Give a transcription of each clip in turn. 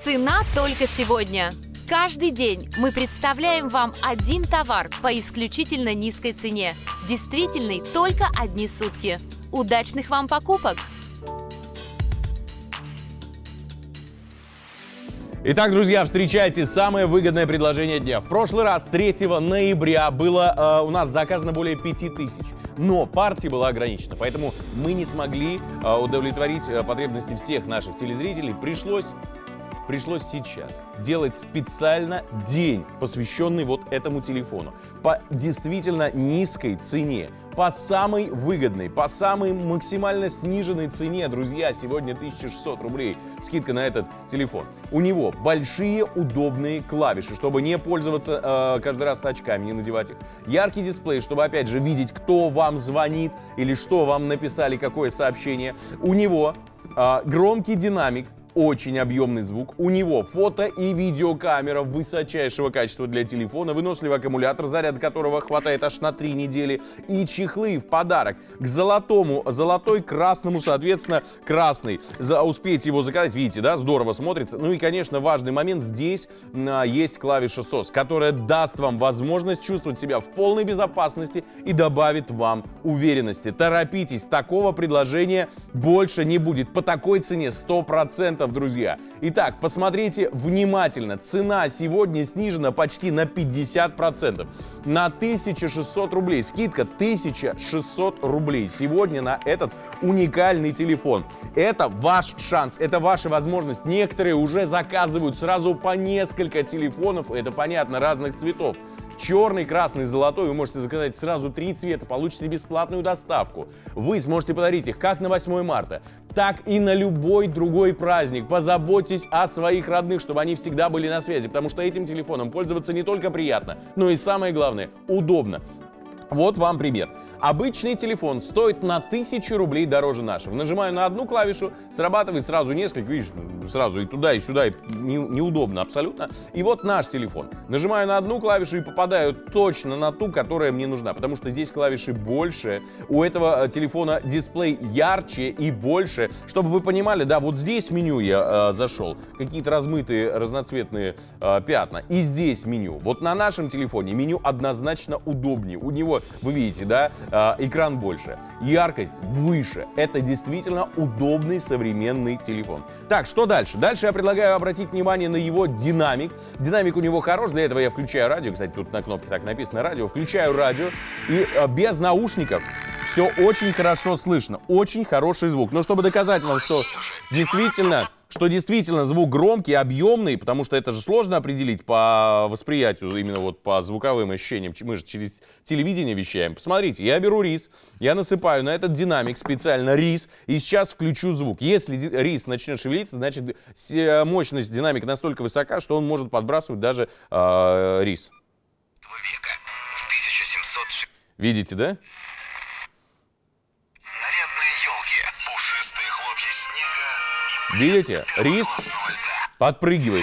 Цена только сегодня. Каждый день мы представляем вам один товар по исключительно низкой цене. Действительный только одни сутки. Удачных вам покупок! Итак, друзья, встречайте самое выгодное предложение дня. В прошлый раз, 3 ноября, было у нас заказано более 5000, но партия была ограничена, поэтому мы не смогли удовлетворить потребности всех наших телезрителей. Пришлось сейчас делать специально день, посвященный вот этому телефону, по действительно низкой цене, по самой выгодной, по самой максимально сниженной цене, друзья. Сегодня 1600 рублей скидка на этот телефон. У него большие удобные клавиши, чтобы не пользоваться каждый раз очками, не надевать их. Яркий дисплей, чтобы опять же видеть, кто вам звонит или что вам написали, какое сообщение. У него громкий динамик, очень объемный звук. У него фото и видеокамера высочайшего качества для телефона, выносливый аккумулятор, заряд которого хватает аж на 3 недели, и чехлы в подарок к золотой, красному, соответственно, красный. Успейте его заказать, видите, да, здорово смотрится. Ну и, конечно, важный момент, здесь есть клавиша SOS, которая даст вам возможность чувствовать себя в полной безопасности и добавит вам уверенности. Торопитесь, такого предложения больше не будет по такой цене 100%. Друзья. Итак, посмотрите внимательно. Цена сегодня снижена почти на 50%. На 1600 рублей. Скидка 1600 рублей сегодня на этот уникальный телефон. Это ваш шанс, это ваша возможность. Некоторые уже заказывают сразу по несколько телефонов. Это понятно, разных цветов. Черный, красный, золотой. Вы можете заказать сразу 3 цвета, получите бесплатную доставку. Вы сможете подарить их как на 8 марта, так и на любой другой праздник. Позаботьтесь о своих родных, чтобы они всегда были на связи, потому что этим телефоном пользоваться не только приятно, но и самое главное, удобно. Вот вам пример. Обычный телефон стоит на 1000 рублей дороже нашего. Нажимаю на одну клавишу, срабатывает сразу несколько, видишь, сразу и туда, и сюда, и неудобно абсолютно. И вот наш телефон. Нажимаю на одну клавишу и попадаю точно на ту, которая мне нужна, потому что здесь клавиши больше, у этого телефона дисплей ярче и больше. Чтобы вы понимали, да, вот здесь меню я зашел, какие-то размытые разноцветные пятна, и здесь меню. Вот на нашем телефоне меню однозначно удобнее. У него, вы видите, да, экран больше, яркость выше. Это действительно удобный современный телефон. Так, что дальше? Дальше я предлагаю обратить внимание на его динамик. Динамик у него хорош, для этого я включаю радио. Кстати, тут на кнопке так написано радио. Включаю радио, и без наушников все очень хорошо слышно. Очень хороший звук. Но чтобы доказать вам, что действительно звук громкий, объемный, потому что это же сложно определить по восприятию, именно вот по звуковым ощущениям. Мы же через телевидение вещаем. Посмотрите, я беру рис, я насыпаю на этот динамик специально рис, и сейчас включу звук. Если рис начнет шевелиться, значит мощность динамика настолько высока, что он может подбрасывать даже рис. Века в 1700... Видите, да? Видите? Рис подпрыгивает.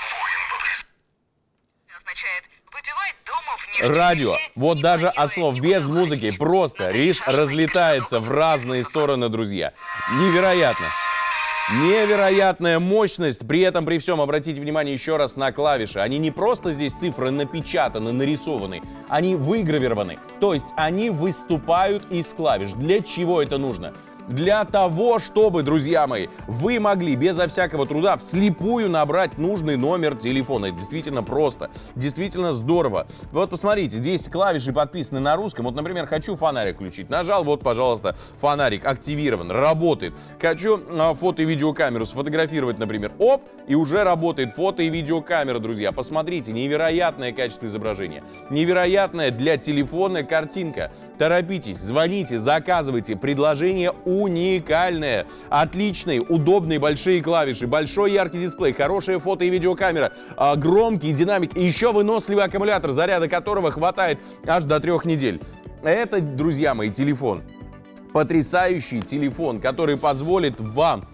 Радио. Вот даже от слов, без музыки, просто рис разлетается в разные стороны, друзья. Невероятно. Невероятная мощность. При этом, при всем, обратите внимание еще раз на клавиши. Они не просто здесь цифры напечатаны, нарисованы. Они выгравированы. То есть они выступают из клавиш. Для чего это нужно? Для того, чтобы, друзья мои, вы могли безо всякого труда вслепую набрать нужный номер телефона. Это действительно просто, действительно здорово. Вот посмотрите, здесь клавиши подписаны на русском. Вот, например, хочу фонарик включить. Нажал, вот, пожалуйста, фонарик активирован, работает. Хочу фото и видеокамеру сфотографировать, например. Оп, и уже работает фото и видеокамера, друзья. Посмотрите, невероятное качество изображения. Невероятная для телефона картинка. Торопитесь, звоните, заказывайте. Предложение уникальное. Отличные, удобные большие клавиши, большой яркий дисплей, хорошая фото и видеокамера, громкий динамик и еще выносливый аккумулятор, заряда которого хватает аж до 3 недель. Это, друзья мои, телефон. Потрясающий телефон, который позволит вам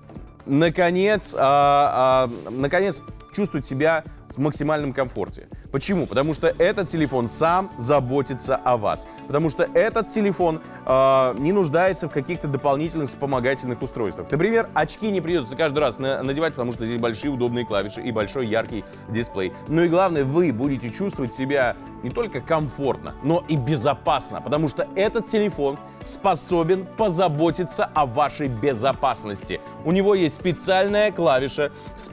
наконец чувствовать себя в максимальном комфорте. Почему? Потому что этот телефон сам заботится о вас. Потому что этот телефон не нуждается в каких-то дополнительных вспомогательных устройствах. Например, очки не придется каждый раз надевать, потому что здесь большие удобные клавиши и большой яркий дисплей. Ну и главное, вы будете чувствовать себя не только комфортно, но и безопасно, потому что этот телефон способен позаботиться о вашей безопасности. У него есть специальная клавиша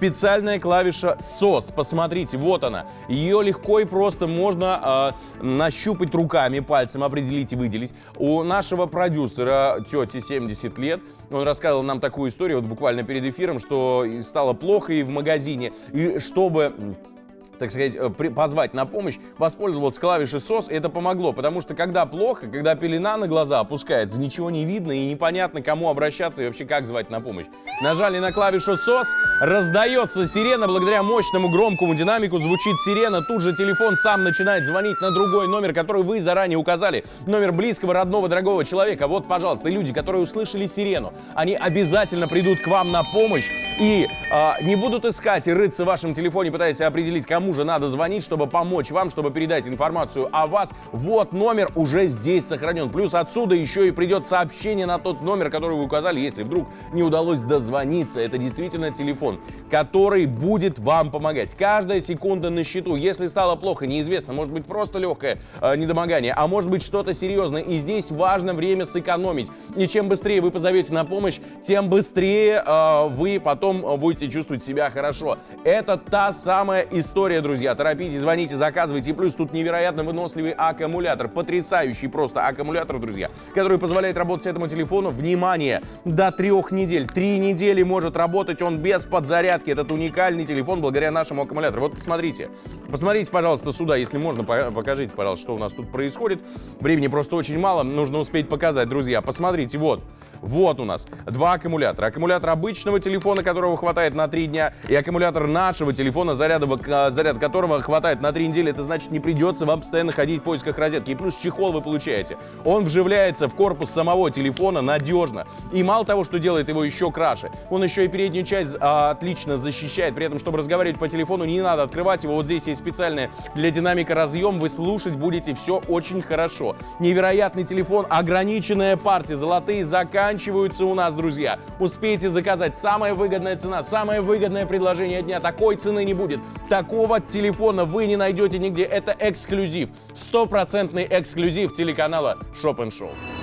SOS. Посмотрите, вот она. Ее легко и просто можно нащупать руками, пальцем, определить и выделить. У нашего продюсера, тети 70 лет, он рассказывал нам такую историю вот буквально перед эфиром, что стало плохо и в магазине, и чтобы, так сказать, позвать на помощь, воспользовался клавишей SOS, и это помогло, потому что когда плохо, когда пелена на глаза опускается, ничего не видно и непонятно, кому обращаться и вообще как звать на помощь. Нажали на клавишу SOS, раздается сирена, благодаря мощному громкому динамику звучит сирена, тут же телефон сам начинает звонить на другой номер, который вы заранее указали, номер близкого, родного, дорогого человека. Вот, пожалуйста, люди, которые услышали сирену, они обязательно придут к вам на помощь и не будут искать и рыться в вашем телефоне, пытаясь определить, кому же надо звонить, чтобы помочь вам, чтобы передать информацию о вас. Вот номер уже здесь сохранен. Плюс отсюда еще и придет сообщение на тот номер, который вы указали, если вдруг не удалось дозвониться. Это действительно телефон, который будет вам помогать. Каждая секунда на счету. Если стало плохо, неизвестно, может быть просто легкое недомогание, а может быть что-то серьезное. И здесь важно время сэкономить. И чем быстрее вы позовете на помощь, тем быстрее вы потом будете чувствовать себя хорошо. Это та самая история, друзья. Торопитесь, звоните, заказывайте. И плюс тут невероятно выносливый аккумулятор. Потрясающий просто аккумулятор, друзья, который позволяет работать этому телефону, внимание, до 3 недель. 3 недели может работать он без подзарядки. Этот уникальный телефон благодаря нашему аккумулятору. Вот посмотрите. Посмотрите, пожалуйста, сюда, если можно, покажите, пожалуйста, что у нас тут происходит. Времени просто очень мало, нужно успеть показать, друзья. Посмотрите, вот. Вот у нас 2 аккумулятора. Аккумулятор обычного телефона, которого хватает на 3 дня, и аккумулятор нашего телефона, заряд которого хватает на 3 недели. Это значит, не придется вам постоянно ходить в поисках розетки. И плюс чехол вы получаете. Он вживляется в корпус самого телефона надежно. И мало того, что делает его еще краше, он еще и переднюю часть отлично защищает. При этом, чтобы разговаривать по телефону, не надо открывать его. Вот здесь есть специальный для динамика разъем. Вы слушать будете все очень хорошо. Невероятный телефон, ограниченная партия, золотые заканчиваются у нас, друзья. Успейте заказать. Самая выгодная цена, самое выгодное предложение дня. Такой цены не будет. Такого телефона вы не найдете нигде. Это эксклюзив. 100% эксклюзив телеканала Shop & Show.